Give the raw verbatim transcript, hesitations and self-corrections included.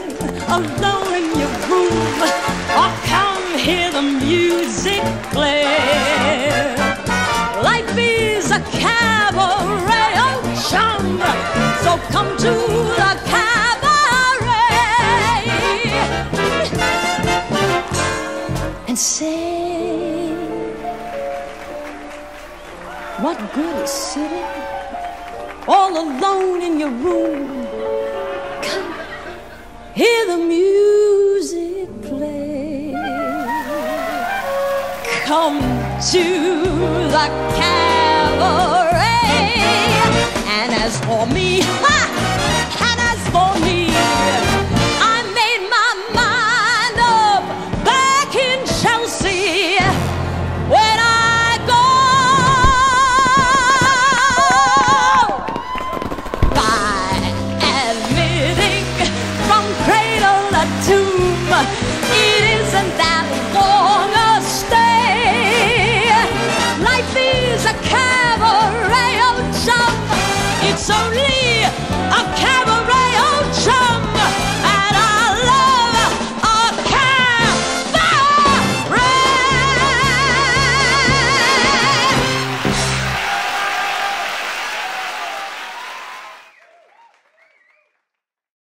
alone in your room, or come hear the music play. Life is a cabaret, oh chum, so come to the cabaret and say, what good is sitting all alone in your room? Come, hear the music play. Come to the cabaret. And as for me, ha! And as for me, I made my mind up back in Chelsea. When I go by admitting from cradle to tomb,